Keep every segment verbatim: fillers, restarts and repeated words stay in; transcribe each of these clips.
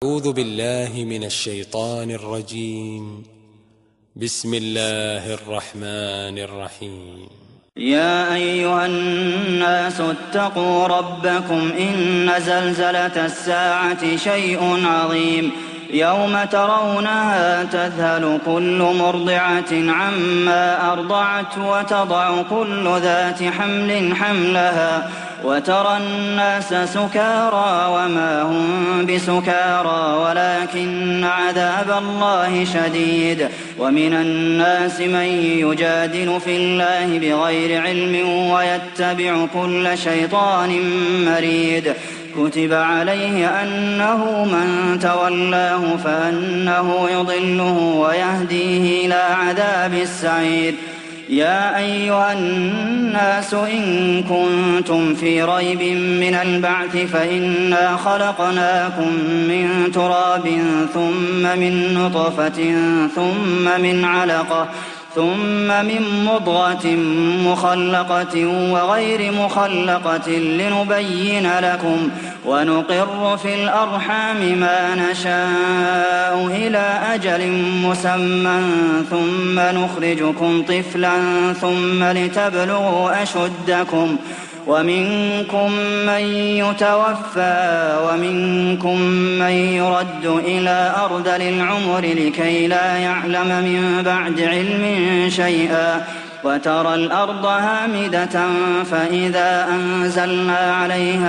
أعوذ بالله من الشيطان الرجيم. بسم الله الرحمن الرحيم. يا أيها الناس اتقوا ربكم إن زلزلة الساعة شيء عظيم يوم ترونها تذهل كل مرضعة عما أرضعت وتضع كل ذات حمل حملها وترى الناس سكارى وما هم بسكارى ولكن عذاب الله شديد. ومن الناس من يجادل في الله بغير علم ويتبع كل شيطان مريد. كتب عليه أنه من تولاه فأنه يضله ويهديه إلى عذاب السعير. يا أيها الناس إن كنتم في ريب من البعث فإنا خلقناكم من تراب ثم من نطفة ثم من علقة ثم من مضغة مخلقة وغير مخلقة لنبين لكم ونقر في الأرحام ما نشاء إلى أجل مسمى ثم نخرجكم طفلا ثم لتبلغوا أشدكم ومنكم من يتوفى ومنكم من يرد إلى أرذل العمر لكي لا يعلم من بعد علم شيئا. وترى الأرض هامدة فإذا أنزلنا عليها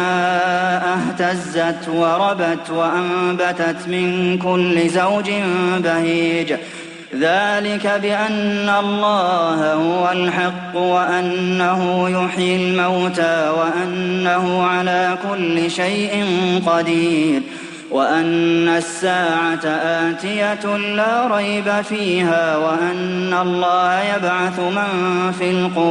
الماء اهتزت وربت وأنبتت من كل زوج بهيج. ذلك بأن الله هو الحق وأنه يحيي الموتى وأنه على كل شيء قدير وأن الساعة آتية لا ريب فيها وأن الله يبعث من في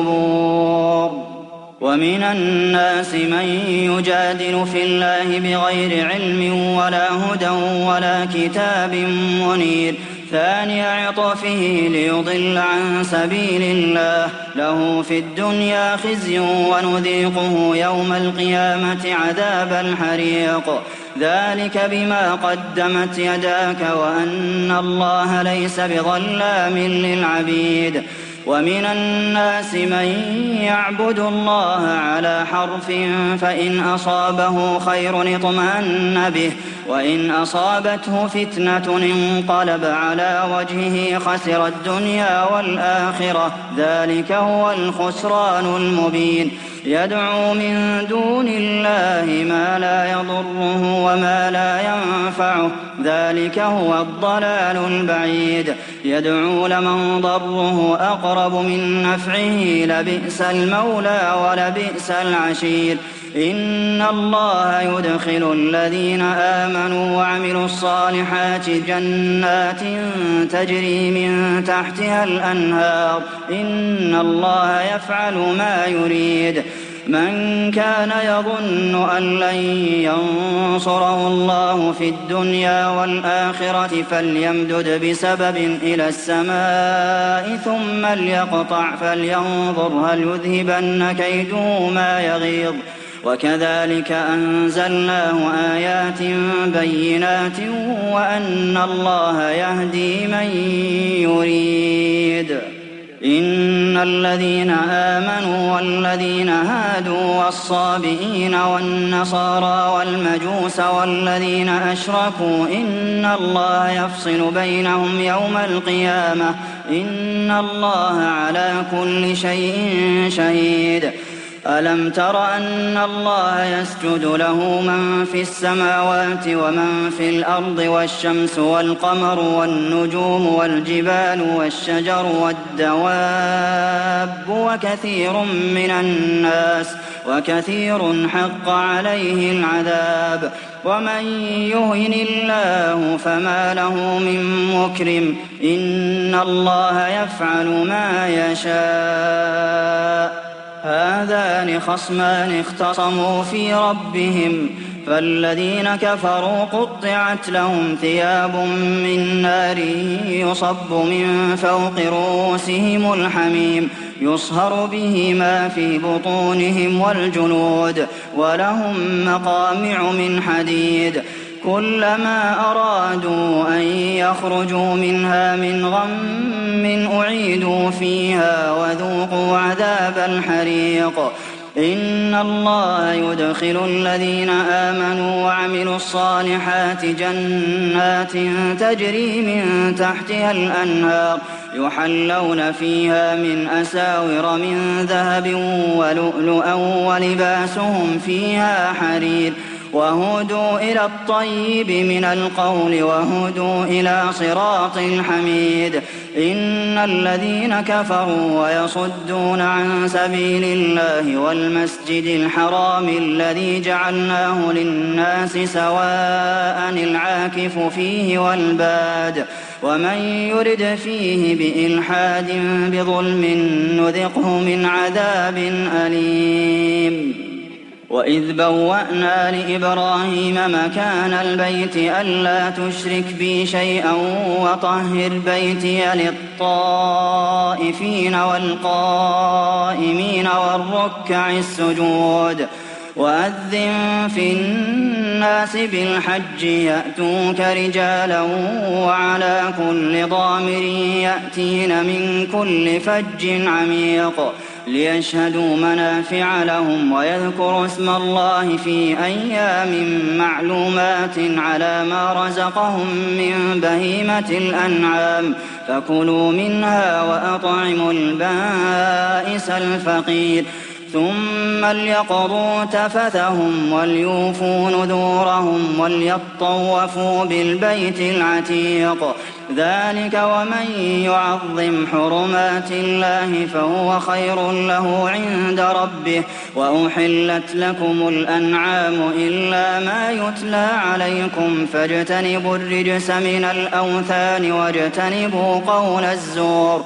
القبور. ومن الناس من يجادل في الله بغير علم ولا هدى ولا كتاب منير. ثاني عطفه ليضل عن سبيل الله له في الدنيا خزي ونذيقه يوم القيامة عذاب الحريق. ذلك بما قدمت يداك وأن الله ليس بظلام للعبيد. ومن الناس من يعبد الله على حرف فإن أصابه خير اطمأن به وإن أصابته فتنة انقلب على وجهه خسر الدنيا والآخرة ذلك هو الخسران المبين. يدعو من دون الله ما لا يضره وما لا ينفعه ذلك هو الضلال البعيد. يدعو لمن ضره أقرب من نفعه لبئس المولى ولبئس العشير. إن الله يدخل الذين آمنوا وعملوا الصالحات جنات تجري من تحتها الأنهار إن الله يفعل ما يريد. من كان يظن أن لن ينصره الله في الدنيا والآخرة فليمدد بسبب إلى السماء ثم ليقطع فلينظر هل يذهبن كيده ما يغيظ. وكذلك أنزلناه آيات بينات وأن الله يهدي من يريد. إن الذين آمنوا والذين هادوا والصابئين والنصارى والمجوس والذين أشركوا إن الله يفصل بينهم يوم القيامة إن الله على كل شيء شهيد. ألم تر أن الله يسجد له من في السماوات ومن في الأرض والشمس والقمر والنجوم والجبال والشجر والدواب وكثير من الناس وكثير حق عليه العذاب. ومن يهن الله فما له من مكرم إن الله يفعل ما يشاء. هذان خصمان اختصموا في ربهم فالذين كفروا قطعت لهم ثياب من نار يصب من فوق رؤوسهم الحميم يصهر به ما في بطونهم والجلود ولهم مقامع من حديد كلما أرادوا أن يخرجوا منها من غم أعيدوا فيها وذوقوا عذاب الحريق إن الله يدخل الذين آمنوا وعملوا الصالحات جنات تجري من تحتها الأنهار يحلون فيها من أساور من ذهب ولؤلؤا ولباسهم فيها حرير وهدوا إلى الطيب من القول وهدوا إلى صراط الحميد إن الذين كفروا ويصدون عن سبيل الله والمسجد الحرام الذي جعلناه للناس سواء العاكف فيه والباد ومن يرد فيه بإلحاد بظلم نذقه من عذاب أليم وإذ بوأنا لإبراهيم مكان البيت ألا تشرك بي شيئا وطهر بيتي للطائفين والقائمين والركع السجود وأذن في الناس بالحج يأتوك رجالا وعلى كل ضامر يأتين من كل فج عميق ليشهدوا منافع لهم ويذكروا اسم الله في أيام معلومات على ما رزقهم من بهيمة الأنعام فكلوا منها وأطعموا البائس الفقير ثم ليقضوا تفثهم وليوفوا نذورهم وليطوفوا بالبيت العتيق ذلك ومن يعظم حرمات الله فهو خير له عند ربه وأحلت لكم الأنعام إلا ما يتلى عليكم فاجتنبوا الرجس من الأوثان واجتنبوا قول الزور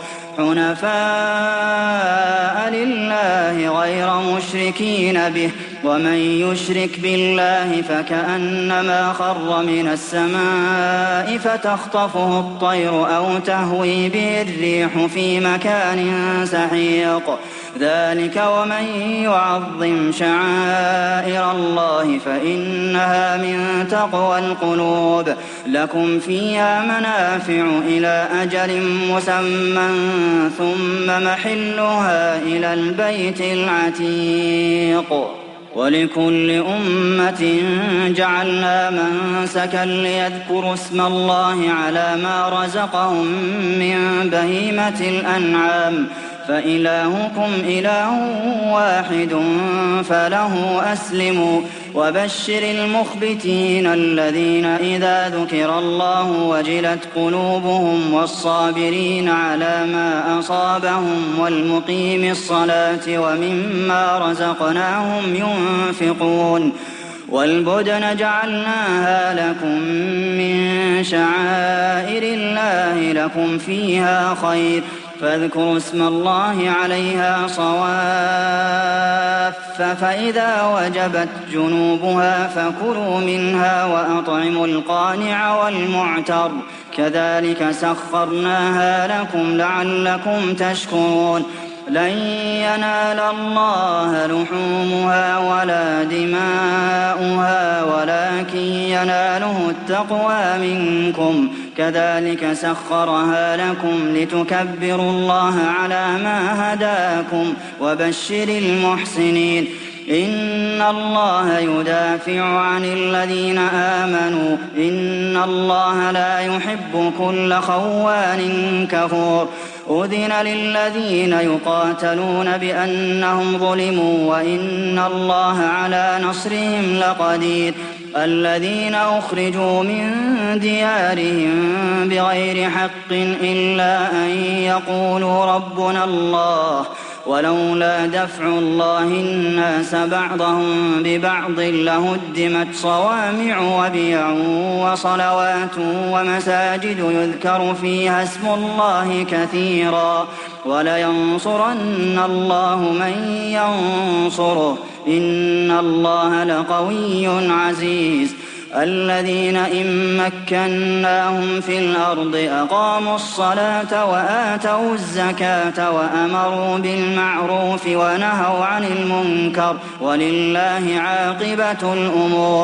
حنفاء لله غير مشركين به ومن يشرك بالله فكأنما خر من السماء فتخطفه الطير أو تهوي به الريح في مكان سحيق ذلك ومن يعظم شعائر الله فإنها من تقوى القلوب لكم فيها منافع إلى أجل مسمى ثم محلها إلى البيت العتيق ولكل أمة جعلنا منسكا ليذكروا اسم الله على ما رزقهم من بهيمة الأنعام فإلهكم إله واحد فله أسلموا وبشر المخبتين الذين إذا ذكر الله وجلت قلوبهم والصابرين على ما أصابهم والمقيم الصلاة ومما رزقناهم ينفقون والبدن جعلناها لكم من شعائر الله لكم فيها خير فاذكروا اسم الله عليها صواف فإذا وجبت جنوبها فكلوا منها وأطعموا القانع والمعتر كذلك سخرناها لكم لعلكم تشكرون لن ينال الله لحومها ولا دماؤها ولكن يناله التقوى منكم كذلك سخرها لكم لتكبروا الله على ما هداكم وبشر المحسنين إن الله يدافع عن الذين آمنوا إن الله لا يحب كل خوان كفور أذن للذين يقاتلون بأنهم ظلموا وإن الله على نصرهم لقدير الذين أخرجوا من ديارهم بغير حق إلا أن يقولوا ربنا الله ولولا دفع الله الناس بعضهم ببعض لهدمت صوامع وبيع وصلوات ومساجد يذكر فيها اسم الله كثيرا ولينصرن الله من ينصره إن الله لقوي عزيز الذين إن مكناهم في الأرض أقاموا الصلاة وآتوا الزكاة وأمروا بالمعروف ونهوا عن المنكر ولله عاقبة الأمور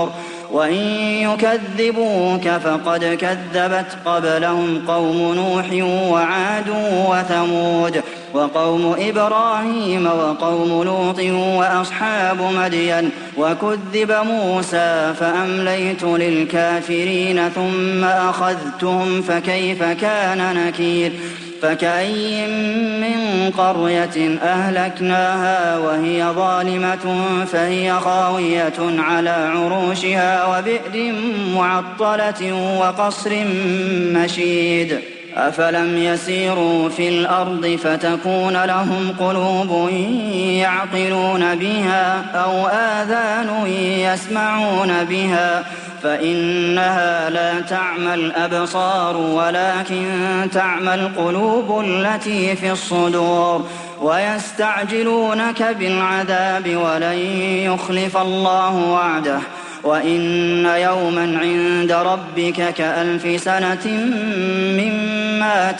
وإن يكذبوك فقد كذبت قبلهم قوم نوح وعاد وثمود وقوم إبراهيم وقوم لوط وأصحاب مدين وكذب موسى فأمليت للكافرين ثم أخذتهم فكيف كان نكير فكأي من قرية أهلكناها وهي ظالمة فهي خاوية على عروشها وبئر معطلة وقصر مشيد أفلم يسيروا في الأرض فتكون لهم قلوب يعقلون بها أو آذان يسمعون بها فإنها لا تعمى الأبصار ولكن تعمى القلوب التي في الصدور ويستعجلونك بالعذاب ولن يخلف الله وعده وإن يوما عند ربك كألف سنة مما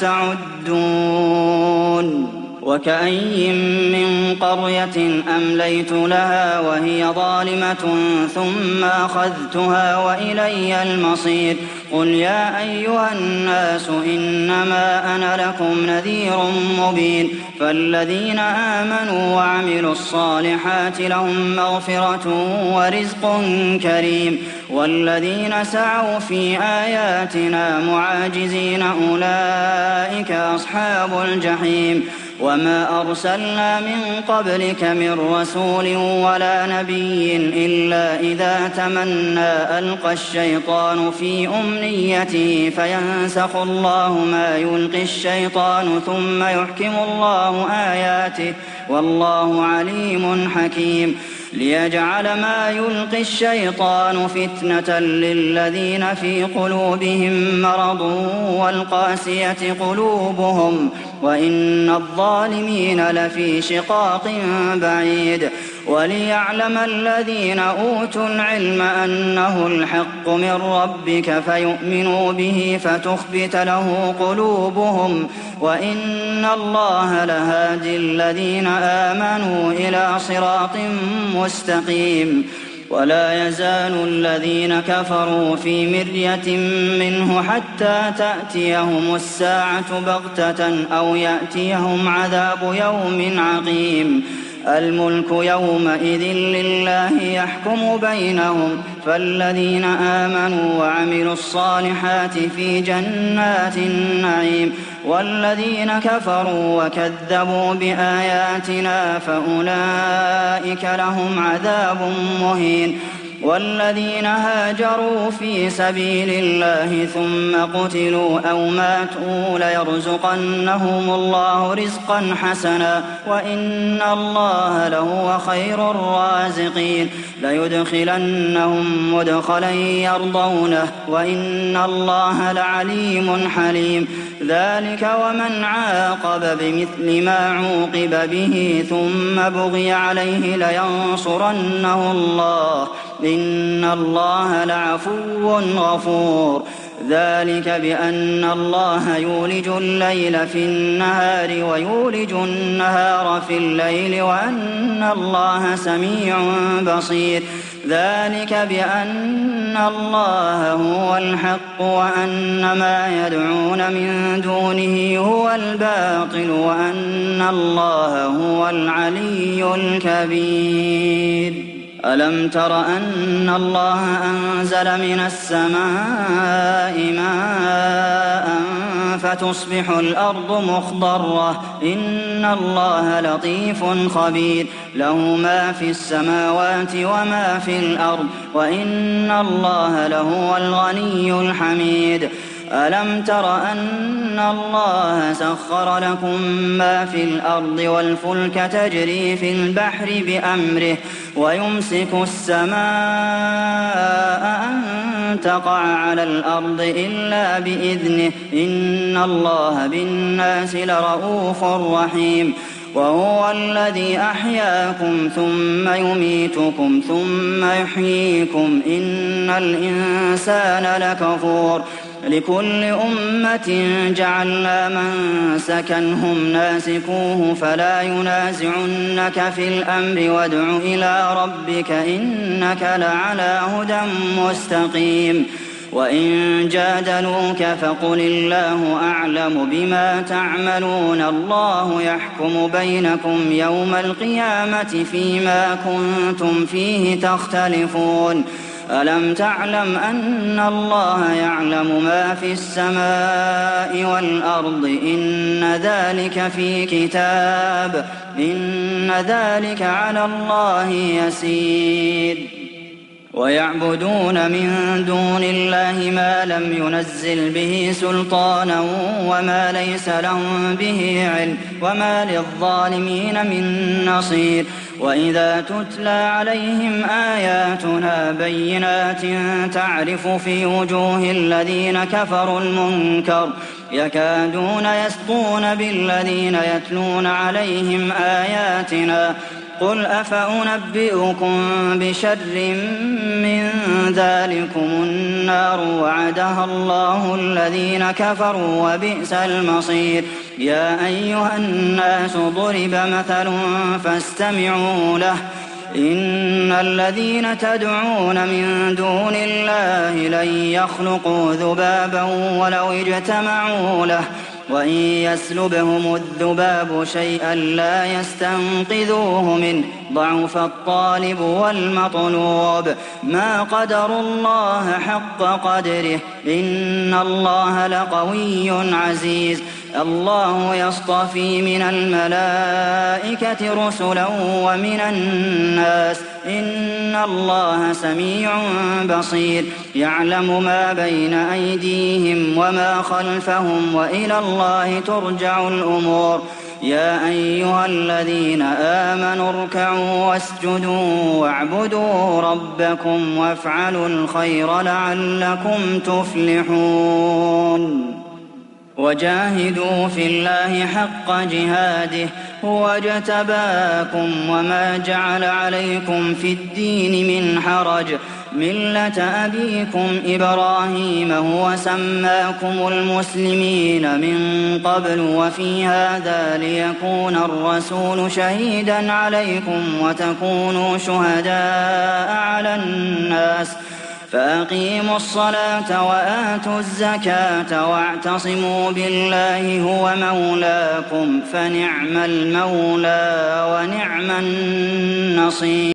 تعدون وكأي من قرية أمليت لها وهي ظالمة ثم أخذتها وإلي المصير قل يا أيها الناس إنما أنا لكم نذير مبين فالذين آمنوا وعملوا الصالحات لهم مغفرة ورزق كريم والذين سعوا في آياتنا معاجزين أولئك أصحاب الجحيم وما أرسلنا من قبلك من رسول ولا نبي إلا إذا تمنى ألقى الشيطان في أمنيته فينسخ الله ما يلقي الشيطان ثم يحكم الله آياته والله عليم حكيم ليجعل ما يلقي الشيطان فتنة للذين في قلوبهم مرض والقاسية قلوبهم وإن الظالمين لفي شقاق بعيد وليعلم الذين أوتوا العلم أنه الحق من ربك فيؤمنوا به فتخبت له قلوبهم وإن الله لهادي الذين آمنوا إلى صراط مستقيم ولا يزال الذين كفروا في مرية منه حتى تأتيهم الساعة بغتة أو يأتيهم عذاب يوم عقيم الملك يومئذ لله يحكم بينهم فالذين آمنوا وعملوا الصالحات في جنات النعيم والذين كفروا وكذبوا بآياتنا فأولئك لهم عذاب مهين والذين هاجروا في سبيل الله ثم قتلوا أو ماتوا ليرزقنهم الله رزقا حسنا وإن الله لهو خير الرازقين ليدخلنهم مدخلا يرضونه وإن الله لعليم حليم ذلك ومن عاقب بمثل ما عوقب به ثم بغي عليه لينصرنه الله إن الله لعفو غفور ذلك بأن الله يولج الليل في النهار ويولج النهار في الليل وأن الله سميع بصير ذلك بأن الله هو الحق وأن ما يدعون من دونه هو الباطل وأن الله هو العلي الكبير ألم تر أن الله أنزل من السماء ماء فتصبح الأرض مخضرة إن الله لطيف خبير له ما في السماوات وما في الأرض وإن الله لهو الغني الحميد ألم تر أن الله سخر لكم ما في الأرض والفلك تجري في البحر بأمره ويمسك السماء أن تقع على الأرض إلا بإذنه إن الله بالناس لرءوف رحيم وهو الذي أحياكم ثم يميتكم ثم يحييكم إن الإنسان لكفور لكل أمة جعلنا منسكا هم ناسكوه فلا ينازعنك في الأمر وادع إلى ربك إنك لعلى هدى مستقيم وإن جادلوك فقل الله أعلم بما تعملون الله يحكم بينكم يوم القيامة فيما كنتم فيه تختلفون ألم تعلم أن الله يعلم ما في السماء والأرض إن ذلك في كتاب إن ذلك على الله يسير ويعبدون من دون الله ما لم ينزل به سلطانا وما ليس لهم به علم وما للظالمين من نصير وإذا تتلى عليهم آياتنا بينات تعرف في وجوه الذين كفروا المنكر يكادون يسطون بالذين يتلون عليهم آياتنا قل أفأنبئكم بشر من ذلكم النار وعدها الله الذين كفروا وبئس المصير يا أيها الناس ضرب مثل فاستمعوا له إن الذين تدعون من دون الله لن يخلقوا ذبابا ولو اجتمعوا له وإن يسلبهم الذباب شيئا لا يستنقذوه منه ضعف الطالب والمطلوب ما قدروا الله حق قدره إن الله لقوي عزيز الله يصطفي من الملائكة رسلا ومن الناس إن الله سميع بصير يعلم ما بين أيديهم وما خلفهم وإلى الله ترجع الأمور يا أيها الذين آمنوا اركعوا واسجدوا واعبدوا ربكم وافعلوا الخير لعلكم تفلحون وجاهدوا في الله حق جهاده هو اجتباكم وما جعل عليكم في الدين من حرج ملة أبيكم إبراهيم هو سماكم المسلمين من قبل وفي هذا ليكون الرسول شهيدا عليكم وتكونوا شهداء على الناس فأقيموا الصلاة وآتوا الزكاة واعتصموا بالله هو مولاكم فنعم المولى ونعم النصير.